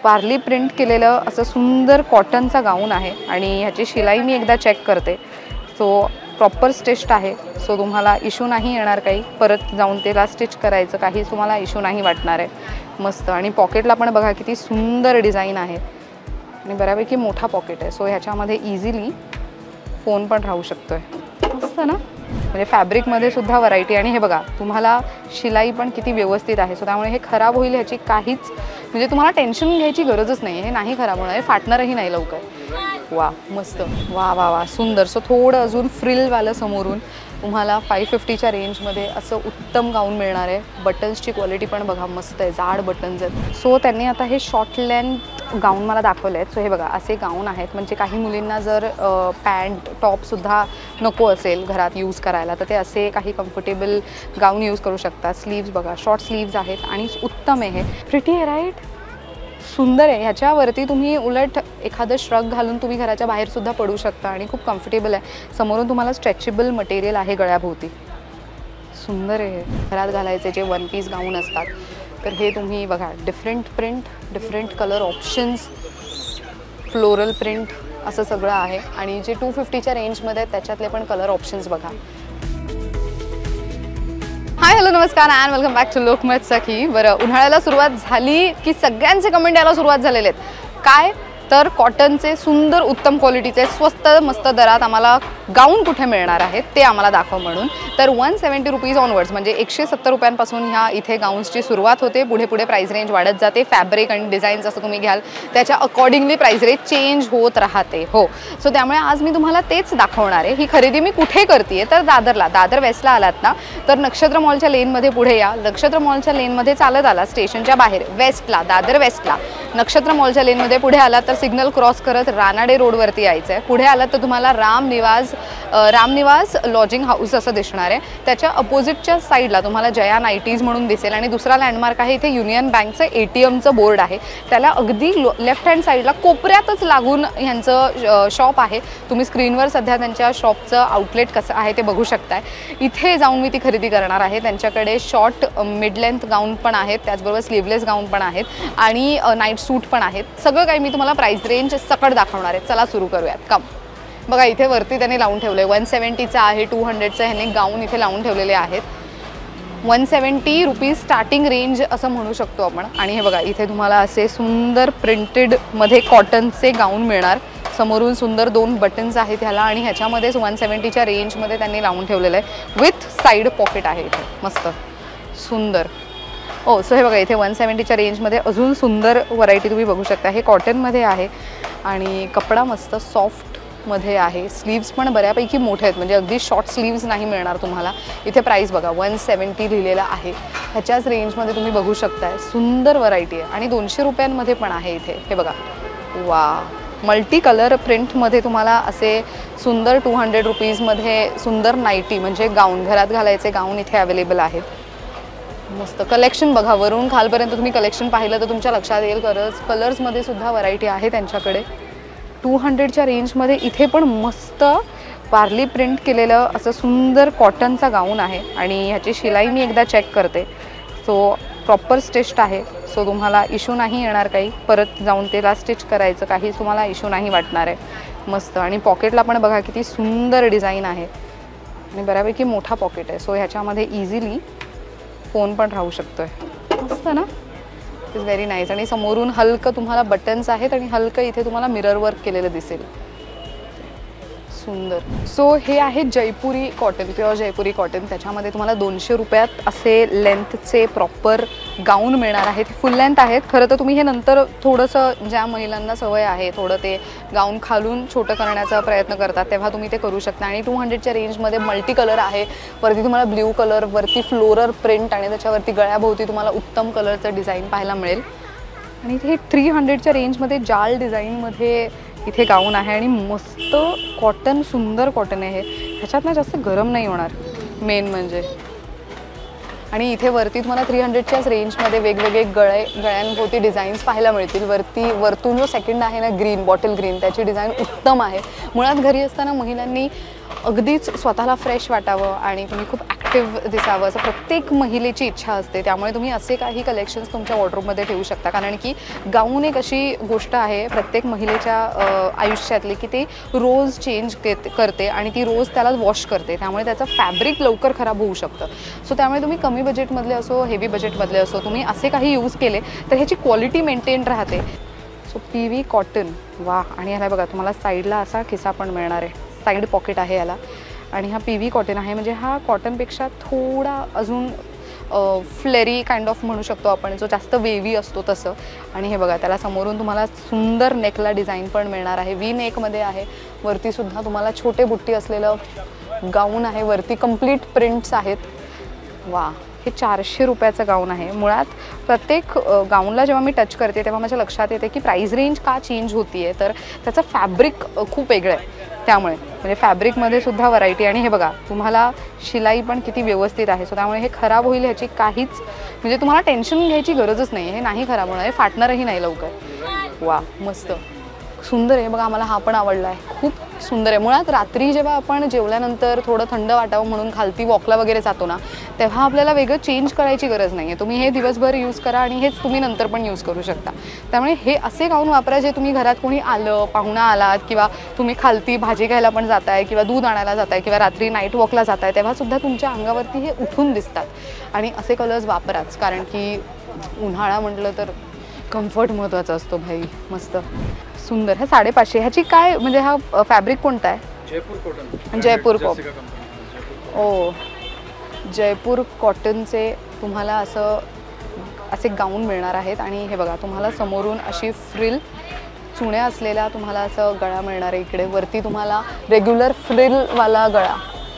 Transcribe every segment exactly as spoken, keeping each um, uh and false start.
Parly print केलेलं असं सुंदर कॉटनचा गाऊन आहे आणि ह्याची शिलाई मी एकदा चेक करते. सो प्रॉपर स्टिच्ड आहे. सो तुम्हाला इश्यू नाही येणार काही, परत जाऊन त्याला स्टिच करायचं काही तुम्हाला इश्यू नाही वाटणार आहे. मस्त. आणि पॉकेटला पण बघा किती सुंदर डिझाईन आहे आणि बऱ्यापैकी मोठा पॉकेट आहे. सो ह्याच्यामध्ये इझिली फोन पण राहू शकतोय. मस्त ना. म्हणजे फॅब्रिकमध्ये सुद्धा व्हरायटी. आणि हे बघा तुम्हाला शिलाई पण किती व्यवस्थित आहे. सो त्यामुळे हे खराब होईल ह्याची काहीच म्हणजे तुम्हाला टेन्शन घ्यायची गरजच नाही. हे नाही खराब होणार आहे, फाटणारही नाही लवकर. वा मस्त. वा वा वा सुंदर. सो थोडं अजून फ्रिलवालं समोरून तुम्हाला फाईव्ह फिफ्टीच्या रेंजमध्ये असं उत्तम गाऊन मिळणार आहे. बटन्सची क्वालिटी पण बघा मस्त आहे, जाड बटन्स आहेत. सो त्यांनी आता हे शॉर्ट लेंथ गाऊन मला दाखवले आहेत. सो हे बघा असे गाऊन आहेत. म्हणजे काही मुलींना जर पॅन्ट टॉपसुद्धा नको असेल घरात यूज करायला तर ते असे काही कम्फर्टेबल गाऊन यूज करू शकतात. स्लीव्स बघा शॉर्ट स्लीव्स आहेत आणि उत्तम आहे. प्रिटी आहे राईट. सुंदर आहे. ह्याच्यावरती तुम्ही उलट एखादं श्रग घालून तुम्ही घराच्या बाहेरसुद्धा पडू शकता आणि खूप कम्फर्टेबल आहे. समोरून तुम्हाला स्ट्रेचेबल मटेरियल आहे गळ्याभोवती. सुंदर आहे. घरात घालायचे जे वन पीस गाऊन असतात तर हे तुम्ही बघा different print, different colour options, floral print असं सगळं आहे. आणि जे टू फिफ्टीच्या रेंजमध्ये त्याच्यातले पण कलर ऑप्शन्स बघा. हाय हॅलो नमस्कार and welcome back to Lokmat Sakhi. बरं, उन्हाळ्याला सुरुवात झाली की सगळ्यांचे कमेंट यायला सुरुवात झालेले आहेत. काय तर कॉटनचे सुंदर उत्तम क्वालिटीचे स्वस्त मस्त दरात आम्हाला गाऊन कुठे मिळणार आहेत ते आम्हाला दाखव म्हणून. तर वन सेवन्टी रुपीज ऑनवर्ड्स म्हणजे एकशे सत्तर रुपयांपासून ह्या इथे गाऊन्सची सुरुवात होते. पुढे पुढे प्राईस रेंज वाढत जाते. फॅब्रिक आणि डिझाईन्स असं तुम्ही घ्याल त्याच्या अकॉर्डिंगली प्राईस रेंज चेंज होत राहते. हो, सो त्यामुळे आज मी तुम्हाला तेच दाखवणार आहे. ही खरेदी मी कुठे करते तर दादरला. दादर वेस्टला आलात ना तर नक्षत्र मॉलच्या लेनमध्ये पुढे या. नक्षत्र मॉलच्या लेनमध्ये चालत आला स्टेशनच्या बाहेर वेस्टला, दादर वेस्टला नक्षत्र मॉलच्या लेनमध्ये पुढे आला तर सिग्नल क्रॉस करत रानाडे रोडवरती यायचं आहे. पुढे आलात तर तुम्हाला राम निवास राम निवास लॉजिंग हाऊस असं दिसणार आहे. त्याच्या अपोजिटच्या साईडला तुम्हाला जया नाईटीज म्हणून दिसेल आणि दुसरा लँडमार्क आहे इथे युनियन बँकचं ए टी एमचं बोर्ड आहे. त्याला अगदी लेफ्ट हँड साईडला कोपऱ्यातच लागून ह्यांचं शॉप आहे. तुम्ही स्क्रीनवर सध्या त्यांच्या शॉपचं आउटलेट कसं आहे ते बघू शकताय. इथे जाऊन मी ती खरेदी करणार आहे. त्यांच्याकडे शॉर्ट मिड लेंथ गाऊन पण आहेत, त्याचबरोबर स्लीवलेस गाऊन पण आहेत आणि नाईट सूट पण आहेत. सगळं काही मी तुम्हाला प्राईस रेंज सकट दाखवणार आहे. चला सुरू करूयात. कम बघा इथे वरती त्यांनी लावून ठेवलं आहे वन सेवन्टीचा आहे, टू हंड्रेडचं ह्यांनी गाऊन इथे लावून ठेवलेले आहेत. One seventy rupees starting range असं म्हणू शकतो आपण. आणि हे बघा इथे तुम्हाला असे सुंदर प्रिंटेडमध्ये कॉटनचे गाऊन मिळणार. समोरून सुंदर दोन बटन्स आहेत ह्याला आणि ह्याच्यामध्येच वन सेवन्टीच्या रेंजमध्ये त्यांनी लावून ठेवलेलं आहे. विथ साईड पॉकेट आहे इथे. मस्त सुंदर. ओ सो हे बघा इथे वन सेवन्टीच्या रेंजमध्ये अजून सुंदर व्हरायटी तुम्ही बघू शकता. हे कॉटनमध्ये आहे आणि कपडा मस्त सॉफ्टमध्ये आहे. स्लीव्स पण बऱ्यापैकी मोठे आहेत म्हणजे अगदी शॉर्ट स्लीव्स नाही मिळणार तुम्हाला. इथे प्राईस बघा वन सेवन्टी लिहिलेला आहे. ह्याच्याच रेंजमध्ये तुम्ही बघू शकताय. सुंदर व्हरायटी आहे आणि दोनशे रुपयांमध्ये पण आहे इथे. हे बघा वा मल्टी कलर प्रिंटमध्ये तुम्हाला असे सुंदर टू हंड्रेड रुपीजमध्ये सुंदर नाईटी म्हणजे गाऊन, घरात घालायचे गाऊन इथे अवेलेबल आहेत. मस्त कलेक्शन बघा वरून खालपर्यंत तुम्ही कलेक्शन पाहिलं तर तुमच्या लक्षात येईल. कलर्स कलर्समध्ये सुद्धा व्हरायटी आहे त्यांच्याकडे. टू हंड्रेडच्या रेंजमध्ये इथे पण मस्त पार्ली प्रिंट केलेलं असं सुंदर कॉटनचा गाऊन आहे आणि ह्याची शिलाई मी एकदा चेक करते. सो प्रॉपर स्टिच्ड आहे. सो तुम्हाला इश्यू नाही येणार काही, परत जाऊन त्याला स्टिच करायचं काही तुम्हाला इश्यू नाही वाटणार आहे. मस्त. आणि पॉकेटला पण बघा किती सुंदर डिझाईन आहे आणि बऱ्यापैकी मोठा पॉकेट आहे. सो ह्याच्यामध्ये इझिली फोन पण राहू शकतोय. मस्त ना. It is very nice. आणि समोरून हलकं तुम्हाला बटन्स आहेत आणि हलकं इथे तुम्हाला मिरर वर्क केलेलं दिसेल. सुंदर. सो हे आहे Jaipuri cotton, pure Jaipuri cotton. त्याच्यामध्ये तुम्हाला दोनशे रुपयात असे लेंथचे प्रॉपर गाऊन मिळणार आहेत. फुल लेंथ आहेत. खरं तर तुम्ही हे नंतर थोडंसं ज्या महिलांना सवय आहे थोडं ते गाऊन खालून छोटं करण्याचा प्रयत्न करतात तेव्हा तुम्ही ते करू शकता. आणि टू हंड्रेडच्या रेंजमध्ये मल्टी कलर आहे. वरती तुम्हाला ब्ल्यू कलर, वरती फ्लोरल प्रिंट आणि त्याच्यावरती गळ्याभोवती तुम्हाला उत्तम कलरचं डिझाईन पाहायला मिळेल. आणि हे थ्री हंड्रेडच्या रेंजमध्ये जाल डिझाईनमध्ये इथे गाऊन आहे आणि मस्त कॉटन, सुंदर कॉटन आहे. ह्याच्यात ना जास्त गरम नाही होणार मेन म्हणजे. आणि इथे वरती तुम्हाला थ्री हंड्रेडच्याच रेंजमध्ये वेगवेगळे गळे गळ्यांभोवती डिझाईन्स पाहायला मिळतील. वरती वरतून जो सेकंड आहे ना ग्रीन, बॉटल ग्रीन, त्याची डिझाईन उत्तम आहे. मुळात घरी असताना महिलांनी अगदीच स्वतःला फ्रेश वाटावं आणि तुम्ही खूप ॲक्टिव्ह अट्रॅक्टिव्ह दिसावं असं प्रत्येक महिलेची इच्छा असते. त्यामुळे तुम्ही असे काही कलेक्शन्स तुमच्या वॉर्डरोबमध्ये ठेवू शकता. कारण की गाऊन एक अशी गोष्ट आहे प्रत्येक महिलेच्या आयुष्यातली की ते रोज चेंज करते आणि ती रोज त्याला वॉश करते. त्यामुळे त्याचं फॅब्रिक लवकर खराब होऊ शकतं. सो त्यामुळे तुम्ही कमी बजेटमधले असो हेवी बजेटमधले असो तुम्ही असे काही यूज केले तर ह्याची क्वालिटी मेंटेन राहते. सो पी व्ही कॉटन वा. आणि ह्याला बघा तुम्हाला साईडला असा खिसा पण मिळणार आहे. साईड पॉकेट आहे याला. आणि हा पी व्ही कॉटन आहे म्हणजे हा कॉटनपेक्षा थोडा अजून फ्लेरी काइंड ऑफ म्हणू शकतो आपण, जो जास्त वेवी असतो तसं. आणि हे बघा त्याला समोरून तुम्हाला सुंदर नेकला डिझाईन पण मिळणार आहे. वी नेकमध्ये आहे. वरतीसुद्धा तुम्हाला छोटे बुट्टी असलेलं गाऊन आहे. वरती कंप्लीट प्रिंट्स आहेत. वा, हे चारशे रुपयाचं गाऊन आहे. मुळात प्रत्येक गाऊनला जेव्हा मी टच करते तेव्हा माझ्या लक्षात येते की प्राईस रेंज का चेंज होती आहे. तर त्याचं फॅब्रिक खूप वेगळं आहे. त्यामुळे म्हणजे फॅब्रिकमध्ये सुद्धा व्हरायटी. आणि हे बघा तुम्हाला शिलाई पण किती व्यवस्थित आहे. सो त्यामुळे हे खराब होईल ह्याची काहीच म्हणजे तुम्हाला टेन्शन घ्यायची गरजच नाही. हे नाही खराब होणार, हे फाटणारही नाही लवकर. वा, मस्त सुंदर आहे. बघा आम्हाला हा पण आवडला आहे. खूप सुंदर आहे. मुळात रात्री जेव्हा आपण जेवल्यानंतर थोडं थंड वाटावं म्हणून खालती वॉकला वगैरे जातो ना, तेव्हा आपल्याला वेगळं चेंज करायची गरज नाही आहे. तुम्ही हे दिवसभर यूज करा आणि हेच तुम्ही नंतर पण यूज करू शकता. त्यामुळे हे असे गाऊन वापरा जे तुम्ही घरात कोणी आलं, पाहुणा आलात किंवा तुम्ही खालती भाजी घ्यायला पण जाताय किंवा दूध आणायला जाताय किंवा रात्री नाईट वॉकला जाताय तेव्हासुद्धा तुमच्या अंगावरती हे उठून दिसतात. आणि असे कलर्स वापराच, कारण की उन्हाळा म्हटलं तर कम्फर्ट महत्त्वाचा असतो भाई. मस्त सुंदर. हे साडेपाचशे. ह्याची काय म्हणजे हा फॅब्रिक कोणता आहे? Jaipur cotton. Jaipur cotton. Oh, Jaipur कॉटनचे तुम्हाला असं असे गाऊन मिळणार आहेत. आणि हे बघा तुम्हाला समोरून अशी फ्रिल चुण्या असलेला तुम्हाला असं गळा मिळणार आहे. इकडे वरती तुम्हाला रेग्युलर फ्रिलवाला गळा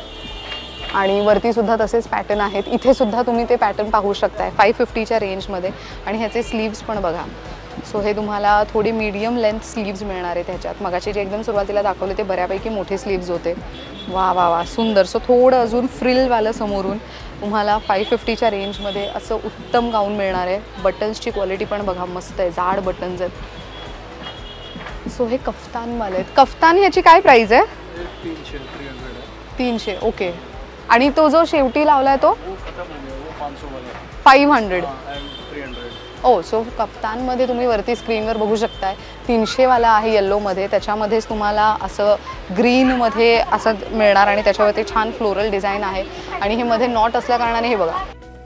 आणि वरतीसुद्धा तसेच पॅटर्न आहेत. इथे सुद्धा तुम्ही ते पॅटर्न पाहू शकताय फाईव्ह फिफ्टीच्या रेंजमध्ये. आणि ह्याचे स्लीव्स पण बघा. सो हे तुम्हाला थोडी मीडियम लेंथ स्लीव्ज मिळणार आहेत ह्याच्यात. मगाचे जे एकदम सुरुवातीला दाखवले ते बऱ्यापैकी मोठे स्लीव्ज होते. वा वा वा सुंदर. सो थोडं अजून फ्रिलवालं समोरून तुम्हाला फाईव्ह फिफ्टीच्या रेंजमध्ये असं उत्तम गाऊन मिळणार आहे. बटन्सची क्वालिटी पण बघा मस्त आहे. जाड बटन्स आहेत. सो हे कफ्तानवाले आहेत. कफ्तान ह्याची काय प्राईस आहे? तीनशे तीनशे ओके. आणि तो जो शेवटी लावलाय तो फाईव्ह हंड्रेड. ओ, सो कफ्तानमध्ये तुम्ही वरती स्क्रीनवर बघू शकताय तीनशेवाला आहे येल्लोमध्ये. त्याच्यामध्येच तुम्हाला असं ग्रीनमध्ये असं मिळणार आणि त्याच्यावरती छान फ्लोरल डिझाईन आहे. आणि हे मध्ये नॉट असल्या कारणाने हे बघा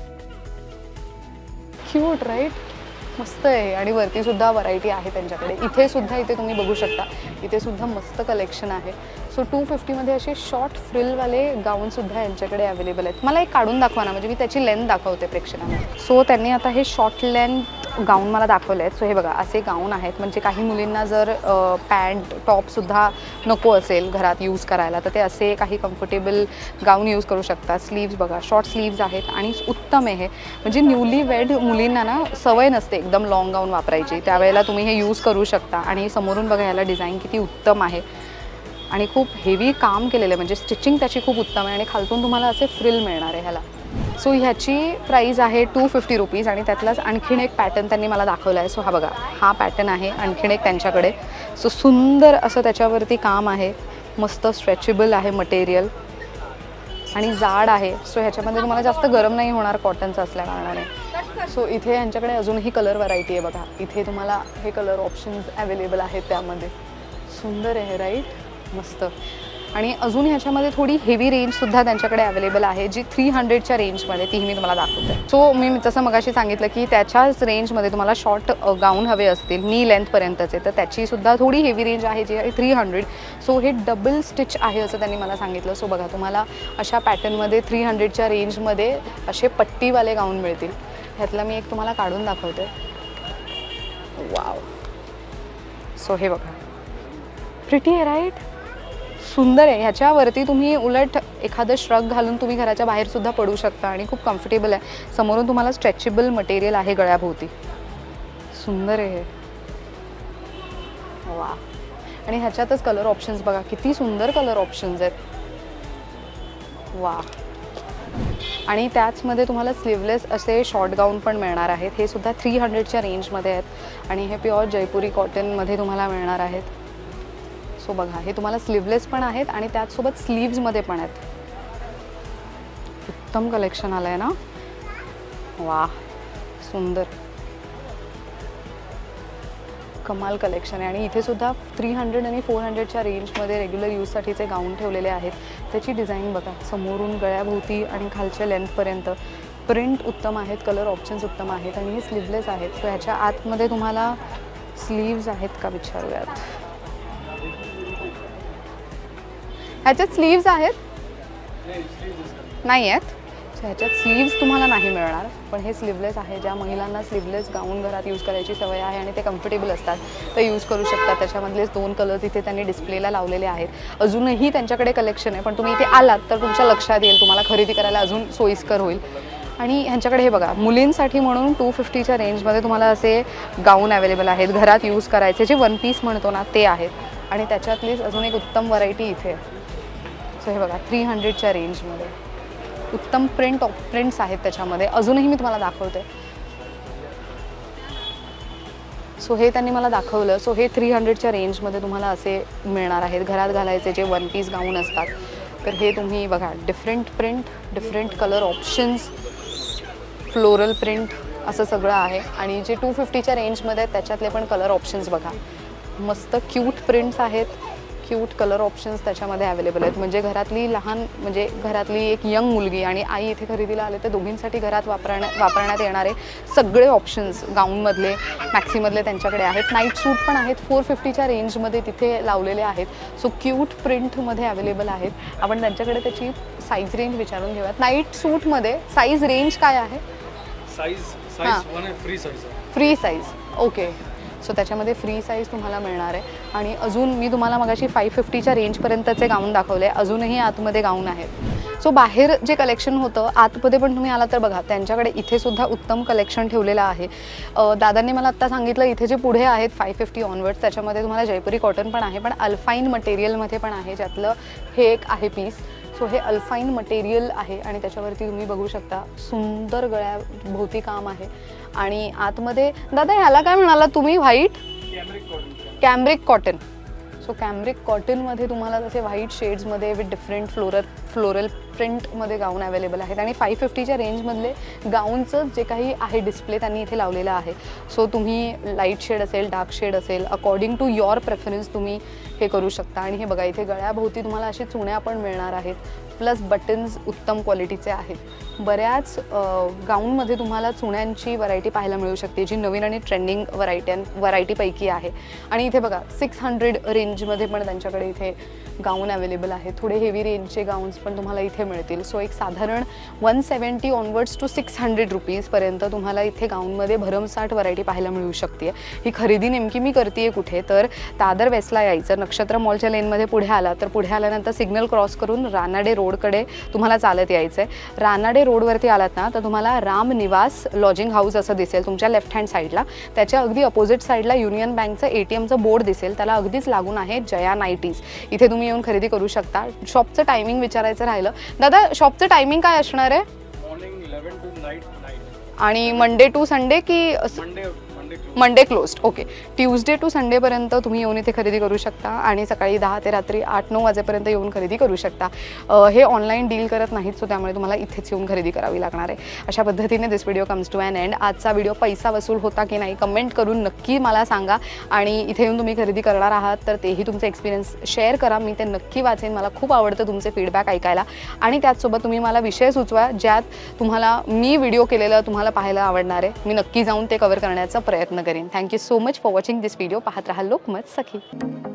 क्यूट राईट. मस्त आहे. आणि वरतीसुद्धा व्हरायटी आहे त्यांच्याकडे. इथे सुद्धा इथे तुम्ही बघू शकता इथे सुद्धा मस्त कलेक्शन आहे. सो टू फिफ्टीमध्ये असे शॉर्ट फ्रिलवाले गाऊनसुद्धा यांच्याकडे अवेलेबल आहेत. मला एक काढून दाखवा ना, म्हणजे मी त्याची लेंथ दाखवते प्रेक्षकांना. सो त्यांनी आता हे शॉर्ट लेंथ गाऊन मला दाखवले आहेत. सो हे बघा असे गाऊन आहेत. म्हणजे काही मुलींना जर पॅन्ट टॉपसुद्धा नको असेल घरात यूज करायला तर ते असे काही कम्फर्टेबल गाऊन यूज करू शकतात. स्लीव्ज बघा शॉर्ट स्लीव्ज आहेत आणि उत्तम आहे. म्हणजे न्यूली वेड मुलींना ना सवय नसते एकदम लॉंग गाऊन वापरायची, त्यावेळेला तुम्ही हे यूज करू शकता. आणि समोरून बघा याला डिझाईन किती उत्तम आहे आणि खूप हेवी काम केलेलं आहे. म्हणजे स्टिचिंग त्याची खूप उत्तम आहे. आणि खालतून तुम्हाला असे फ्रिल मिळणार आहे ह्याला. सो ह्याची प्राईस आहे टू फिफ्टी रुपीज. आणि त्यातलाच आणखीन एक पॅटर्न त्यांनी मला दाखवला आहे. सो हा बघा हा पॅटर्न आहे आणखीन एक त्यांच्याकडे. सो सुंदर असं त्याच्यावरती काम आहे. मस्त स्ट्रेचेबल आहे मटेरियल आणि जाड आहे. सो ह्याच्यामध्ये तुम्हाला जास्त गरम नाही होणार कॉटनचं असल्या कारणाने. सो इथे यांच्याकडे अजूनही कलर व्हरायटी आहे बघा. इथे तुम्हाला हे कलर ऑप्शन्स अवेलेबल आहेत त्यामध्ये. सुंदर आहे राईट. मस्त. आणि अजून ह्याच्यामध्ये थोडी हेवी रेंजसुद्धा त्यांच्याकडे अवेलेबल आहे जी थ्री हंड्रेडच्या रेंजमध्ये, तीही मी तुम्हाला दाखवते. सो मी जसं मगाशी सांगितलं की त्याच्याच रेंजमध्ये तुम्हाला शॉर्ट गाऊन हवे असतील नी लेंथपर्यंतचे तर त्याचीसुद्धा थोडी हेवी रेंज आहे जी आहे थ्री हंड्रेड. सो हे डबल स्टिच आहे असं त्यांनी मला सांगितलं. सो बघा तुम्हाला अशा पॅटर्नमध्ये थ्री हंड्रेडच्या रेंजमध्ये असे पट्टीवाले गाऊन मिळतील. ह्यातला मी एक तुम्हाला काढून दाखवते. वाव. सो हे बघा प्रिटी आहे राईट. सुंदर आहे. ह्याच्यावरती तुम्ही उलट एखादं श्रग घालून तुम्ही घराच्या बाहेरसुद्धा पडू शकता आणि खूप कम्फर्टेबल आहे. समोरून तुम्हाला स्ट्रेचेबल मटेरियल आहे गळ्याभोवती. सुंदर आहे. वा. आणि ह्याच्यातच कलर ऑप्शन्स बघा किती सुंदर कलर ऑप्शन्स आहेत. वा. आणि त्याचमध्ये तुम्हाला स्लीवलेस असे शॉर्ट गाऊन पण मिळणार आहेत. हे सुद्धा थ्री हंड्रेडच्या रेंजमध्ये आहेत आणि हे प्युअर जयपुरी कॉटनमध्ये तुम्हाला मिळणार आहेत. सो बघा हे तुम्हाला स्लीवलेस पण आहेत आणि त्याचसोबत स्लीव्जमध्ये पण आहेत. उत्तम कलेक्शन आलं आहे ना. वा सुंदर कमाल कलेक्शन आहे. आणि इथे सुद्धा थ्री हंड्रेड आणि फोर हंड्रेडच्या रेंजमध्ये रेग्युलर यूजसाठीचे गाऊन ठेवलेले आहेत. त्याची डिझाईन बघा, समोरून गळ्याभोवती आणि खालच्या लेंथपर्यंत प्रिंट उत्तम आहेत, कलर ऑप्शन्स उत्तम आहेत आणि हे स्लीवलेस आहेत. सो ह्याच्या आतमध्ये तुम्हाला स्लीव्ज आहेत का विचारूयात. ह्याच्यात स्लीव्ज आहेत नाही आहेत. सो ह्याच्यात स्लीव्ज तुम्हाला नाही मिळणार, पण हे स्लीवलेस आहे. ज्या महिलांना स्लीवलेस गाऊन घरात यूज करायची सवय आहे आणि ते कम्फर्टेबल असतात ते यूज करू शकतात. त्याच्यामधलेच दोन कलर्स इथे त्यांनी डिस्प्लेला लावलेले आहेत. अजूनही त्यांच्याकडे कलेक्शन आहे, पण तुम्ही इथे आलात तर तुमच्या लक्षात येईल, तुम्हाला खरेदी करायला अजून सोयीस्कर होईल. आणि ह्यांच्याकडे हे बघा, मुलींसाठी म्हणून टू फिफ्टीच्या रेंजमध्ये तुम्हाला असे गाऊन अवेलेबल आहेत घरात यूज करायचे, जे वन पीस म्हणतो ना ते आहेत. आणि त्याच्यातलीच अजून एक उत्तम व्हरायटी इथे. सो हे बघा, थ्री हंड्रेडच्या रेंजमध्ये उत्तम प्रिंट ऑफ प्रिंट्स आहेत त्याच्यामध्ये. अजूनही मी तुम्हाला दाखवते. सो हे त्यांनी मला दाखवलं. सो हे थ्री हंड्रेडच्या रेंजमध्ये तुम्हाला असे मिळणार आहेत घरात घालायचे जे वन पीस गाऊन असतात. तर हे तुम्ही बघा, different print, different colour options, floral print असं सगळं आहे. आणि जे टू फिफ्टीच्या रेंजमध्ये आहेत त्याच्यातले पण कलर ऑप्शन्स बघा, मस्त क्यूट प्रिंट्स आहेत, क्यूट कलर ऑप्शन्स त्याच्यामध्ये अवेलेबल आहेत. म्हणजे घरातली लहान, म्हणजे घरातली एक यंग मुलगी आणि आई इथे खरेदीला आले तर दोघींसाठी घरात वापरण्या वापरण्यात येणारे सगळे ऑप्शन्स गाऊनमधले, मॅक्सीमधले त्यांच्याकडे आहेत. नाईट सूट पण आहेत फोर फिफ्टीच्या रेंजमध्ये तिथे लावलेले आहेत. सो क्यूट प्रिंटमध्ये अवेलेबल आहेत. आपण त्यांच्याकडे त्याची साईज रेंज विचारून घेऊयात. नाईट सूटमध्ये साईज रेंज काय आहे? Size size free size free size okay. So त्याच्यामध्ये फ्री साईज तुम्हाला मिळणार आहे. आणि अजून मी तुम्हाला मगाशी फाईव्ह फिफ्टीच्या रेंजपर्यंतचे गाऊन दाखवले, अजूनही आतमध्ये गाऊन आहेत. सो बाहेर जे कलेक्शन होतं आतमध्ये पण तुम्ही आला तर बघा, त्यांच्याकडे इथे सुद्धा उत्तम कलेक्शन ठेवलेलं आहे. दादांनी मला आत्ता सांगितलं इथे जे पुढे आहेत फाईव्ह फिफ्टी ऑनवर्ड्स त्याच्यामध्ये तुम्हाला जयपुरी कॉटन पण आहे, पण अल्फाईन मटेरियलमध्ये पण आहे, ज्यातलं हे एक आहे पीस. सो हे अल्फाईन मटेरियल आहे आणि त्याच्यावरती तुम्ही बघू शकता सुंदर गळ्याभोवती काम आहे. आणि आतमध्ये दादा ह्याला काय म्हणाला तुम्ही? White cambric cotton. So cambric कॉटनमध्ये तुम्हाला तसे व्हाईट शेड्समध्ये विथ डिफरंट फ्लोरल फ्लोरल प्रिंटमध्ये गाऊन अवेलेबल आहेत. आणि फाईव्ह फिफ्टीच्या रेंजमधले गाऊनचं जे काही आहे डिस्प्ले त्यांनी इथे लावलेला आहे. सो तुम्ही लाईट शेड असेल, डार्क शेड असेल, अकॉर्डिंग टू युअर प्रेफरन्स तुम्ही हे करू शकता. आणि हे बघा, इथे गळ्याभोवती तुम्हाला अशी चुण्या पण मिळणार आहेत, प्लस बटन्स उत्तम क्वालिटीचे आहेत. बऱ्याच गाऊनमध्ये तुम्हाला चुण्यांची व्हरायटी पाहायला मिळू शकते, जी नवीन आणि ट्रेंडिंग व्हरायटी व्हरायटीपैकी आहे. आणि इथे बघा, सिक्स हंड्रेड रेंजमध्ये पण त्यांच्याकडे इथे गाऊन अवेलेबल आहेत. थोडे हेवी रेंजचे गाऊन्स पण तुम्हाला इथे मिळतील. सो एक साधारण one seventy onwards to six hundred रुपीजपर्यंत तुम्हाला इथे गाऊनमध्ये भरमसाठ व्हरायटी पाहायला मिळू शकते. ही खरेदी नेमकी मी करते आहे कुठे, तर दादर वेस्टला यायचं, नक्षत्र मॉलच्या लेनमध्ये पुढे आला तर पुढे आल्यानंतर सिग्नल क्रॉस करून रानाडे रोडकडे तुम्हाला चालत यायचं आहे. रानाडे रोडवरती आलात ना तर तुम्हाला राम निवास लॉजिंग हाऊस असं दिसेल तुमच्या लेफ्ट हँड साईडला. त्याच्या अगदी अपोजिट साईडला युनियन बँकचं ए टी एमचं बोर्ड दिसेल, त्याला अगदीच लागून आहे जया नाईटीज. इथे तुम्ही येऊन खरेदी करू शकता. शॉपचं टायमिंग विचारायचं राहिलं दादा, शॉपचं टायमिंग काय असणार आहे? Morning eleven to night nine. आणि मंडे टू संडे की Monday Monday closed okay. Tuesday to संडेपर्यंत तुम्ही येऊन इथे खरेदी करू शकता आणि सकाळी दहा ते रात्री आठ नऊ वाजेपर्यंत येऊन खरेदी करू शकता. हे ऑनलाईन डील करत नाहीत, सो त्यामुळे तुम्हाला इथेच येऊन खरेदी करावी लागणार आहे. अशा पद्धतीने this video comes to an end. आजचा व्हिडिओ पैसा वसूल होता की नाही कमेंट करून नक्की मला सांगा. आणि इथे येऊन तुम्ही खरेदी करणार आहात तर तेही तुमचे एक्सपिरियन्स शेअर करा, मी ते नक्की वाचेन. मला खूप आवडतं तुमचे फीडबॅक ऐकायला. आणि त्याचसोबत तुम्ही मला विषय सुचवा ज्यात तुम्हाला मी व्हिडिओ केलेलं तुम्हाला पाहायला आवडणार आहे. मी नक्की जाऊन ते कव्हर करण्याचा प्रयत्न करेन. Thank you so much for watching this video. पाहत राहा लोकमत सखी.